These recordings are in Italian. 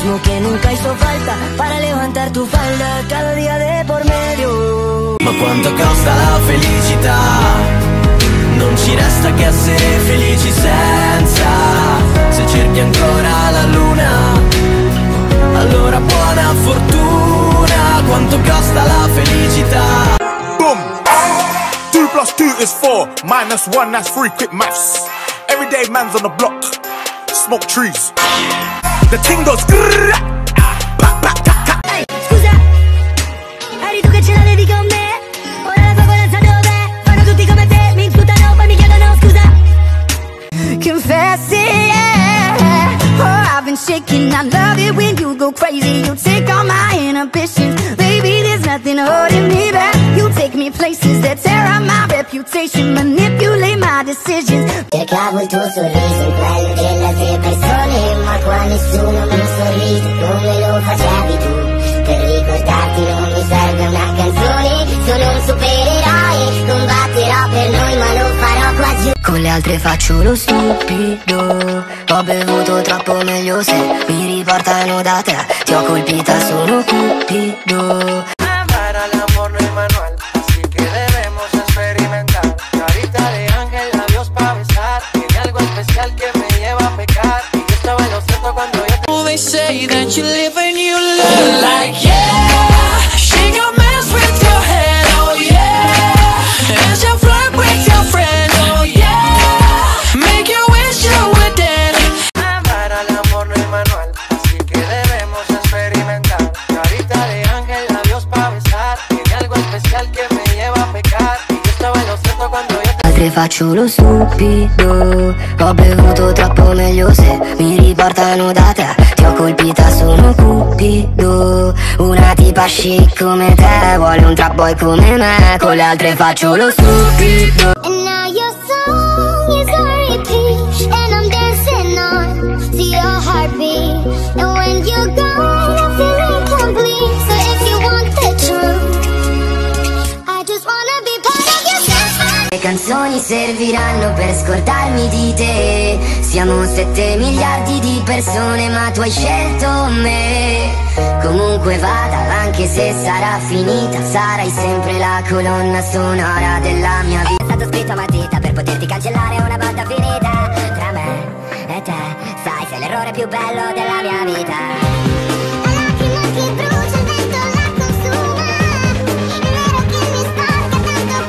mismo que nunca hizo falta para levantar tu falda cada día de por medio. Ma quanto costa la felicità? Non ci resta che essere felici senza. Se cerchi ancora la luna, allora buona fortuna. Quanto costa la felicità? Boom! 2 + 2 is 4, -1, that's 3, quick maths. Everyday man's on the block, smoke trees. The ting goes grrrr, Ehi, scusa, eri tu che ce l'avevi con me? Ora la tua corazza dov'è? Fanno tutti come te, mi imputano, poi mi chiedono scusa. Confess it, yeah. Oh, I've been shaking, I love it when you go crazy. You take all my inhibitions, baby, there's nothing holding me back. You take me places that tear up my reputation, manipulate my decisions. Cercavo il tuo sorriso in quello delle altre persone, ma qua nessuno mi sorride come lo facevi tu. Per ricordarti non mi serve una canzone, sono un supereroe, combatterò per noi ma lo farò qua giù. Con le altre faccio lo stupido, ho bevuto troppo, meglio se mi riportano da te. Ti ho colpita, sono cupido. Amar al amor no hay manual, así que debemos experimentar. Carita de ángel, labios pa' besar. Tiene algo especial que me lleva a pecar. Y yo estaba en lo cierto cuando yo te... They say that you live and you look like, yeah. She gon' mess with your head, oh yeah. And she'll flirt with your friend, oh yeah. Make you wish you were dead. Amar al amor no hay manual, así que debemos experimentar. Carita de ángel, labios pa' besar. Tiene algo especial que me lleva a pecar. Y yo estaba en lo cierto cuando yo te... Altre faccio lo stupido, ho bevuto troppo, meglio se mi riportano da te. Ti ho colpita, sono cupido. Una tipa chic come te vuole un trap boy come me. Con le altre faccio lo stupido. And now your song is on repeat, and I'm dancing on to your heartbeat. And when you're gone, I feel incomplete. So if you want the truth, I just wanna be part of your symphony. Le canzoni serviranno per scordarmi di te. Siamo 7 miliardi di persone, ma tu hai scelto me. Comunque vada, anche se sarà finita, sarai sempre la colonna sonora della mia vita. È stato scritto a matita per poterti cancellare una volta finita. Tra me e te, sai, sei l'errore più bello della mia vita. La lacrima che brucia, il vento la consuma. È vero che mi sporca, tanto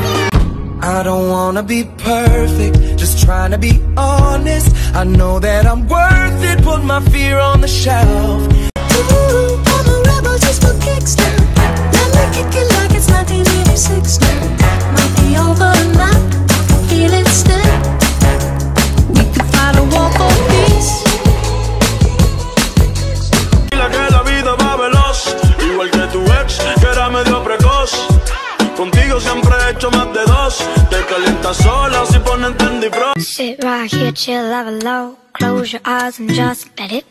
poi I don't wanna be perfect, just trying to be honest. I know that I'm worth it, put my fear on the shelf. Ooh, I'm a rebel just for kicks now. Let me kick it like it's 1986 now. Might be over now, feel it still. We could find a war for peace. Dile que la vida va veloz, igual que tu ex, que era medio precoz. Contigo siempre he hecho más de 2. Te calientas sola si ponen Tandy Pro. Sit right here, chill, level low. Close your eyes and just let it.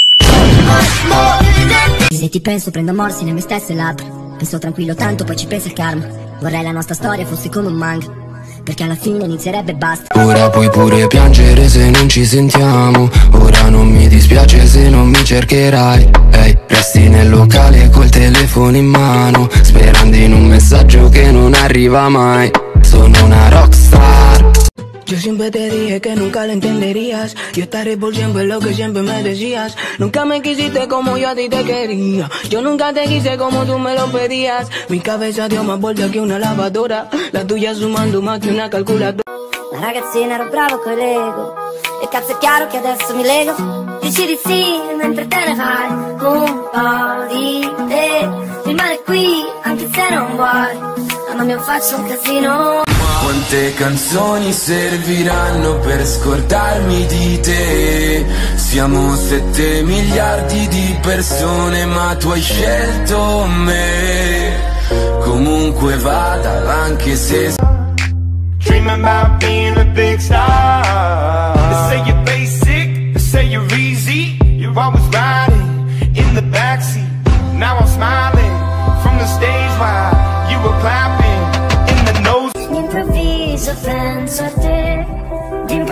Se ti penso prendo morsi nelle mie stesse labbra. Penso tranquillo tanto poi ci pensa il karma. Vorrei la nostra storia fosse come un manga, perché alla fine inizierebbe e basta. Ora puoi pure piangere se non ci sentiamo. Ora non mi dispiace se non mi cercherai. Ehi, resti nel locale col telefono in mano, sperando in un messaggio che non arriva mai. Sono una rockstar. Yo siempre te dije que nunca lo entenderías. Yo estaré por siempre lo que siempre me decías. Nunca me quisiste como yo a ti te quería. Yo nunca te quise como tú me lo pedías. Mi cabeza dio más vueltas que una lavadora. La tuya sumando más que una calculadora. La ragazzina ero bravo con l'ego, e cazzo è chiaro che adesso mi lego. Dici di sì mentre te ne vai un po' di te. Rimane qui anche se non vuoi. Mamma mia faccio un casino. Quante canzoni serviranno per scordarmi di te? Siamo 7 miliardi di persone, ma tu hai scelto me. Comunque vada, anche se Dreaming about being a big star. They say you're basic, they say you're easy. You're always riding in the backseat. Now I'm smiling from the stage while you were clapping in the nose. D'improvviso penso a te, d'improvviso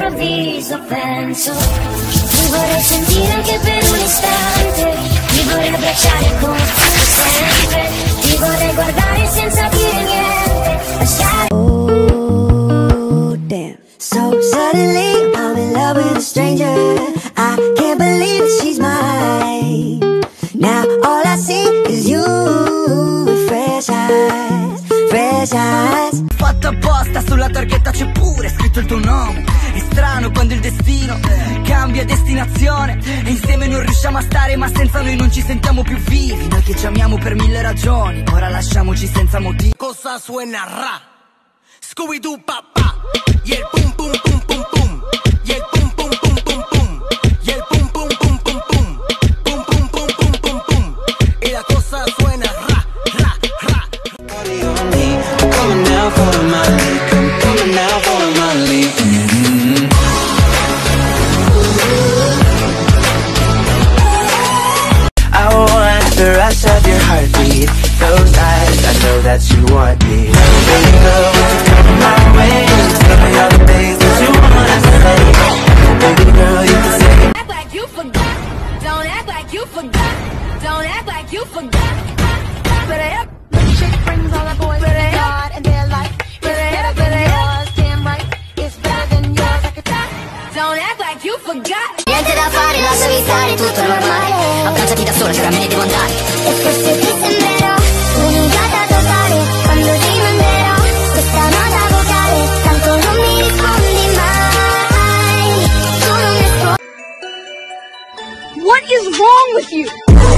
sorriso penso. Ti vorrei sentire anche per un istante, ti vorrei abbracciare come sempre, ti vorrei guardare senza dire niente, lasciare. Oh damn. So suddenly I'm in love with a stranger. I can't believe that she's mine. Now all I see is you with fresh eyes, fresh eyes. Fatto apposta, sulla targhetta c'è pure scritto il tuo nome. È strano quando il destino cambia destinazione e insieme non riusciamo a stare, ma senza noi non ci sentiamo più vivi. Noi che ci amiamo per mille ragioni, ora lasciamoci senza motivo. Cosa suena ra? Scooby-Doo papà. Y el pum pum pum pum pum. Y el pum pum pum pum pum. Y el pum pum pum pum pum. Pum pum pum pum pum pum. Y la cosa suena ra ra ra. I'm coming now for my league. I'm coming now for my league. I want the rush of your heartbeat. Those eyes, I know that you want me. Baby girl, would you come my way? Tell me all the things that you wanna say. Baby girl, you can say it. Act like you forgot. Don't act like you forgot. Don't act like you forgot. Better help. Chick brings all the boys to God and they're like, it's better than yours, damn right. It's better than yours, I could die. Don't act like you forgot. Niente da fare, lasciami stare, tutto normale. Abbracciati da sola, che me ne devo andare. E forse ti sembrerò un'ingata totale quando ti manderò questa nota vocale. Tanto non mi rispondi mai. Tu non mi rispondi. What is wrong with you?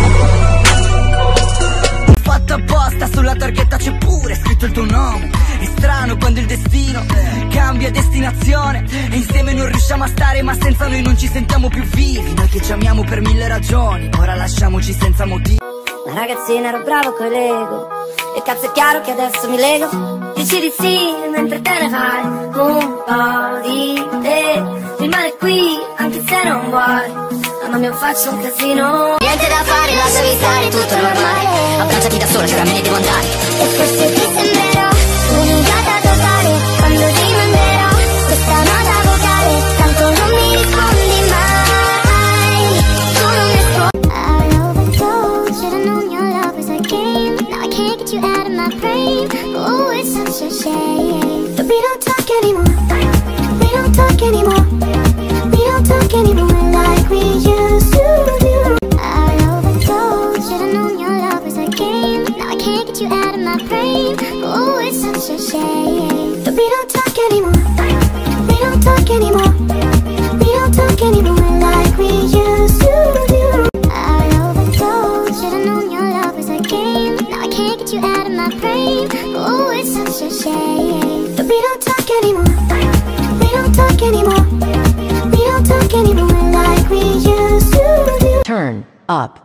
Fatto apposta, sulla targhetta c'è pure scritto il tuo nome. È strano quando il destino cambia destinazione e insieme non riusciamo a stare, ma senza noi non ci sentiamo più vivi. Noi che ci amiamo per mille ragioni, ora lasciamoci senza motivo. Da ragazzina ero bravo con Lego e cazzo è chiaro che adesso mi lego. Dici di sì mentre te ne fai un po' di te. Rimane qui anche se non vuoi. Ma mi faccio un casino. Niente da fare, lasciami stare, tutto normale. Abbracciati da sola, che me ne devo andare. E forse ti sembrerò un'ingata totale quando ti manderò questa nota vocale. Tanto non mi rispondi mai. Tu non mi rispondi. I overdosed, should've known your love was a game. Now I can't get you out of my brain. Oh, it's such a shame that we don't talk anymore. We don't talk anymore. We don't talk anymore like we used to do. I overdosed, should've known your love was a game. Now I can't get you out of my brain. Oh, it's such a shame that we don't talk anymore. We don't talk anymore. We don't talk anymore like we used to do. I overdosed, should've known your love was a game. Now I can't get you out of my brain. Oh, it's such a shame that we don't talk anymore. We don't talk anymore. We don't talk anymore like we used to do. Turn up.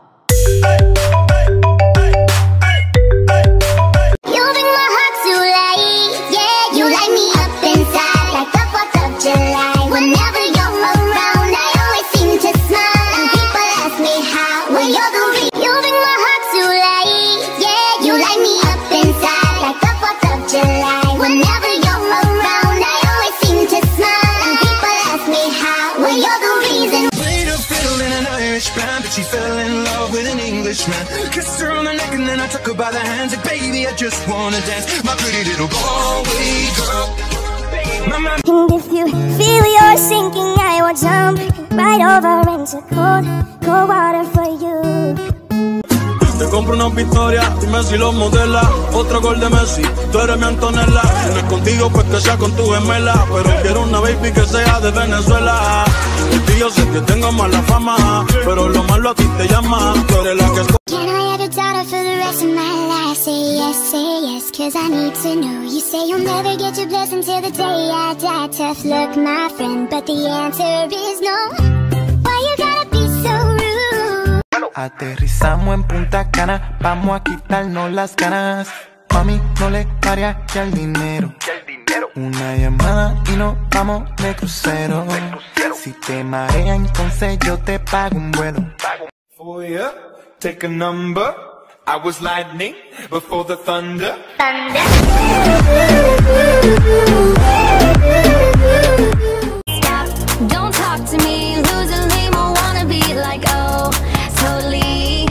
You bring my heart to life, yeah. You light me up inside like the 4th of July. Whenever you're around, I always seem to smile. And people ask me how, well you're the reason. You bring my heart to life, yeah. You light me up inside like the 4th of July. Whenever you're around, I always seem to smile. And people ask me how, well you're the reason. Played a fiddle in an Irish band, but she fell in love with an Englishman. Kissed her on the neck and then I took her by the hands. Like, baby, I just wanna dance. My pretty little Galway girl. And if you feel you're sinking, I will jump right over into cold water for you. Te compro una Victoria, dime si lo modela. Otro gol de Messi, tú eres mi Antonella. Si no es contigo, pues que sea con tu gemela. Pero quiero una baby que sea de Venezuela. El tío sé que tengo mala fama, pero lo malo a ti te llama. Tú eres la que Can I have your daughter for the rest of my life? Say yes, cause I need to know. You say you'll never get your blessing till the day I die. Tough luck, my friend, but the answer is no. Why you gotta be so rude? Aterrizamos en Punta Cana, vamos a quitarnos las ganas. Mami, no le pare aquí al dinero. Una llamada y nos vamos de crucero. Si te marea, entonces yo te pago un vuelo. For ya, take a number. I was lightning before the thunder. Stop. Don't talk to me, losing lame, I wanna be like, oh, slowly.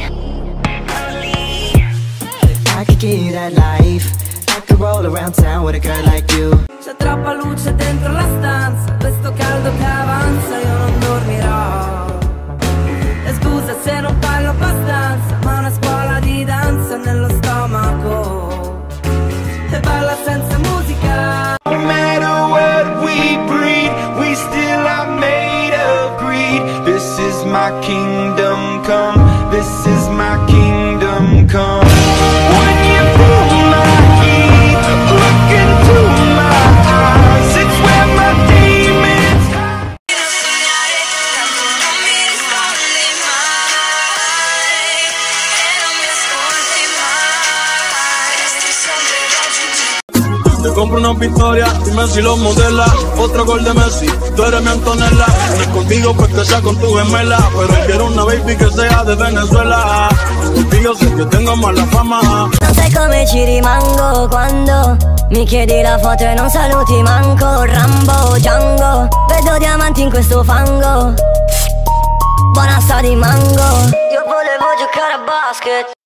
I could give you that life. I could roll around town with a girl like you. C'è troppa luce dentro la stanza, questo caldo che avanza, io non dormirò. E scusa se non parlo abbastanza, ma una scuola di danza nello stomaco. E balla senza musica. No matter what we breed, we still are made of greed. This is my kingdom come, this is my kingdom come. When you feel my heat, look into my eyes, it's where my demons hide. Te compro una victoria y Messi lo modela. Otro gol de Messi, tú eres mi Antonella. No es contigo pues que sea con tu gemela, pero quiero una baby que sea de Venezuela. Contigo sé que tengo mala fama. Non sai come ci rimango quando mi chiedi la foto e non saluti manco. Rambo, Django, vedo diamanti in questo fango. Buona sta di mango. Io volevo giocare a basket.